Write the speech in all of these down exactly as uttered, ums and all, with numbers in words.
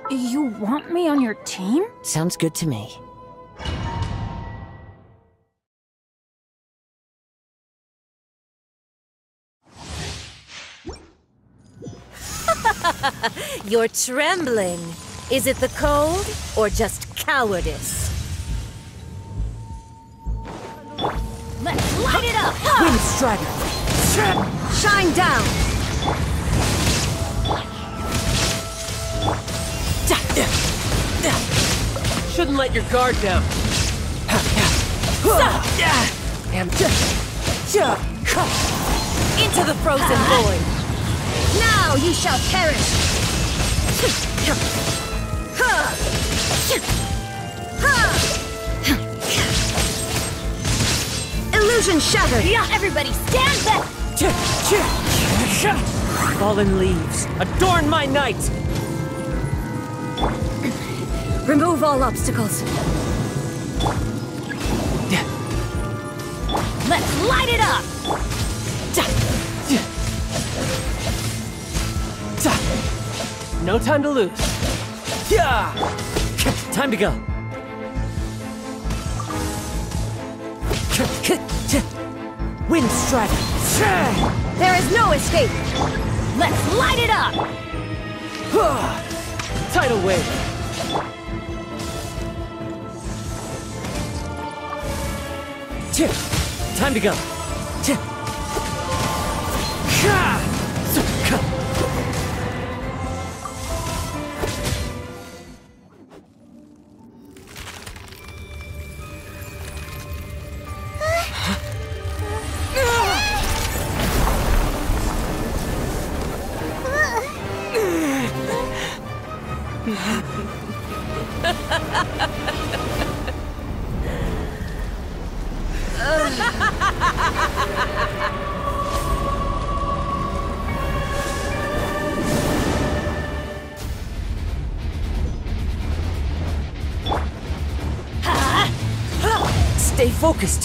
You want me on your team? Sounds good to me. You're trembling. Is it the cold or just cowardice? Let's light it up! Wind Strider! Shine down! Shouldn't let your guard down. And Into the frozen void! Now you shall perish! Illusion shattered! Everybody stand back! Fallen leaves, adorn my night! Remove all obstacles. Let's light it up! No time to lose. Yeah! Time to go. Wind Strider! There is no escape! Let's light it up! Tidal wave. Time to go. Stay focused!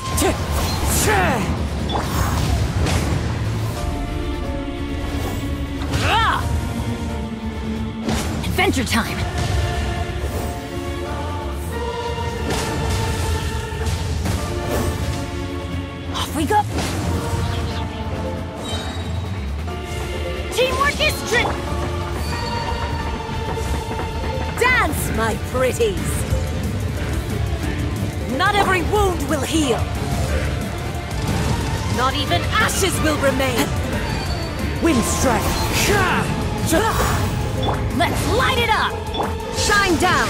Adventure time! Off we go! Teamwork is trick! Dance, my pretties! Not every wound will heal. Not even ashes will remain. Wind Strider! Let's light it up! Shine down!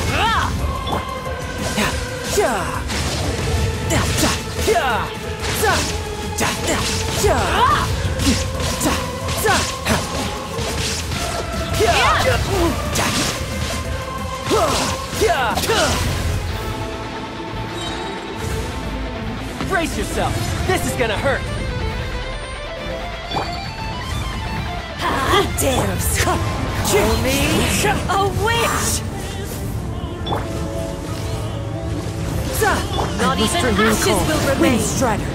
Brace yourself. This is gonna hurt. Who dares call me a witch? Not even ashes will remain. Wind Strider!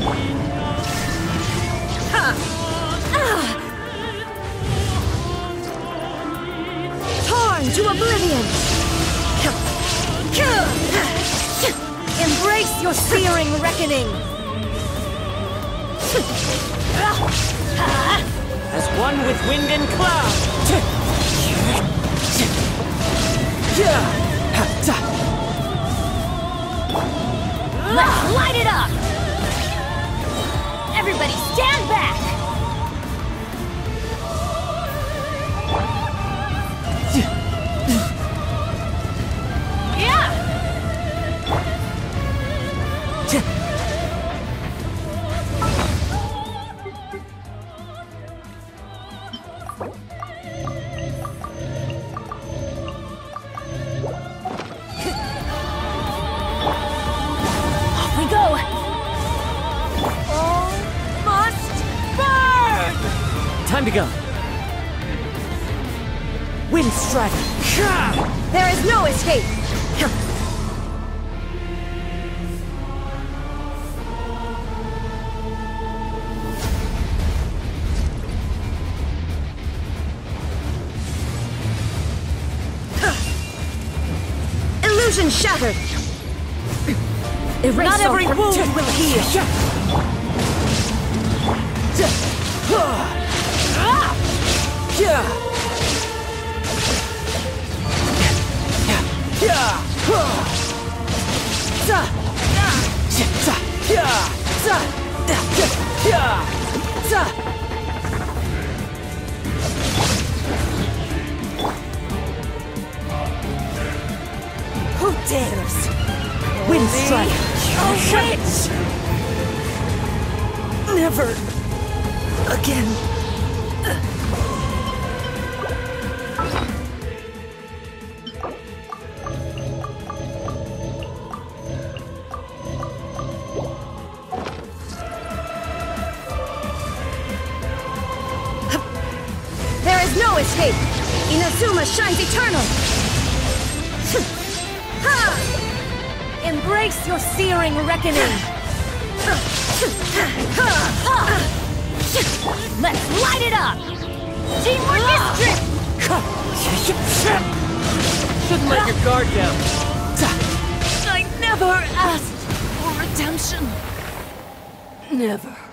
Torn to oblivion! Embrace your searing reckoning! As one with wind and cloud. Let's light it up! Everybody stand back! Yeah! Time to go. Wind Strider! There is no escape! Illusion shattered! Erase Not all every from- wound will heal. Who dares? Wind strike. Oh, wait! Never again. There is no escape! Inazuma shines eternal! Ha! Embrace your searing reckoning. Let's light it up. Teamwork is strength. Shouldn't let your guard down. I never asked for redemption. Never.